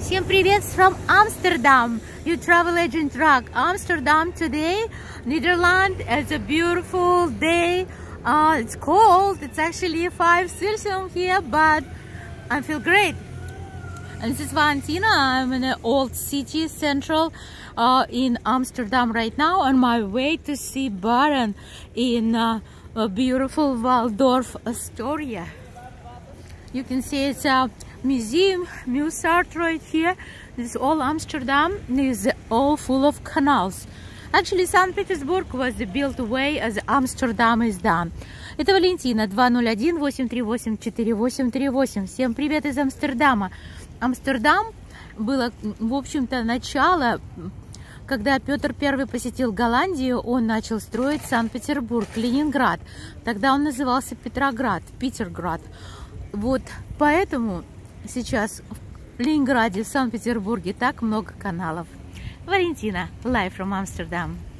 Всем привет from Amsterdam. Your travel agent Rag. Amsterdam today, Netherlands. It's a beautiful day. It's cold. It's actually 5 Celsius here, but I feel great. And this is Valentina. I'm in an old city central in Amsterdam right now, on my way to see Baron in a beautiful Waldorf Astoria. You can see it's a museum, Musart right here. This is all Amsterdam. Is all full of canals. Actually, St. Petersburg was built away as Amsterdam is done. Это Валентина, 201-838-4838. Всем привет из Амстердама. Амстердам было, в общем-то, начало, когда Петр I посетил Голландию, он начал строить Санкт-Петербург, Ленинград. Тогда он назывался Петроград, Питерград. Вот поэтому сейчас в Ленинграде, в Санкт-Петербурге так много каналов. Валентина, live from Amsterdam.